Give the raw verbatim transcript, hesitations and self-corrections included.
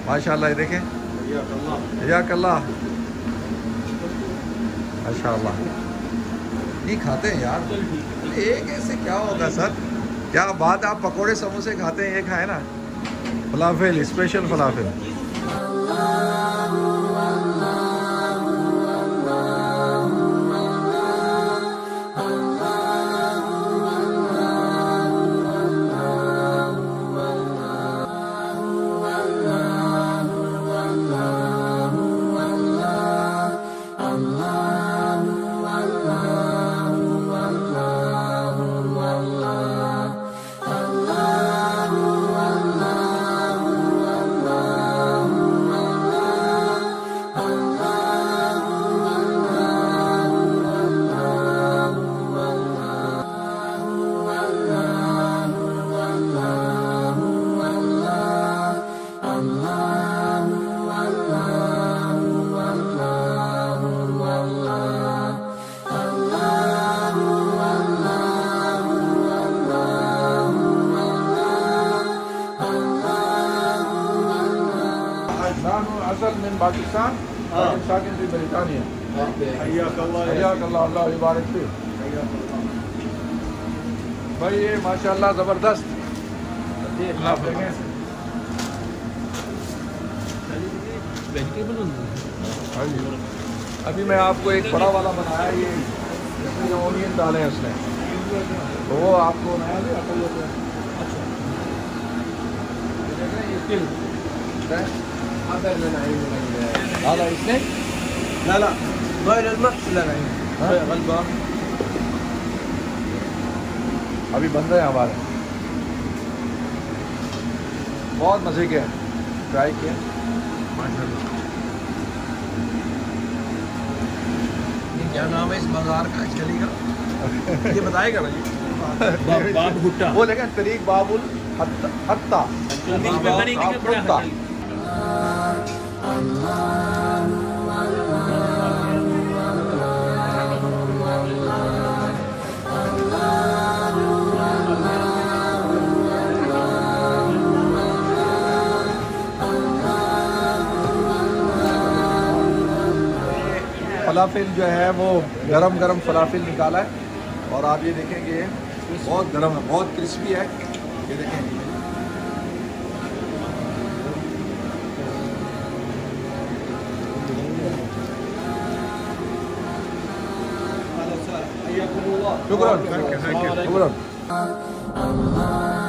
माशाल्लाह, ये देखें, जज़ाकल्लाह, माशाल्लाह। नहीं खाते हैं यार, एक ऐसे क्या होगा सर, क्या बात, आप पकोड़े समोसे खाते हैं, ये खाए ना फलाफिल, स्पेशल फलाफिल। من पाकिस्तान साकिन في بريطانيا حياك الله حياक الله अल्लाह मुबारक फीक भाई। ये माशाल्लाह ज़बरदस्त। अभी मैं आपको एक बड़ा वाला बनाया, ये इसमें ओनियन डाले हैं उसने, तो वो आपको नया لا لا اثنين لا لا غير المحشي لا لا غلبة अभी बन रहे हैं हमारे, बहुत मज़े के, ट्राई किए माशाल्लाह। ये क्या नाम है इस बाजार का, गली का, ये बताएगा ना जी? बाब भुट्टा वो लेकिन तरीक बाबुल हत्ता भुट्टा। फलाफिल जो है वो गरम गरम फलाफिल निकाला है, और आप ये देखेंगे बहुत गरम है, बहुत क्रिस्पी है, ये देखेंगे। शुक्रान शुक्रान।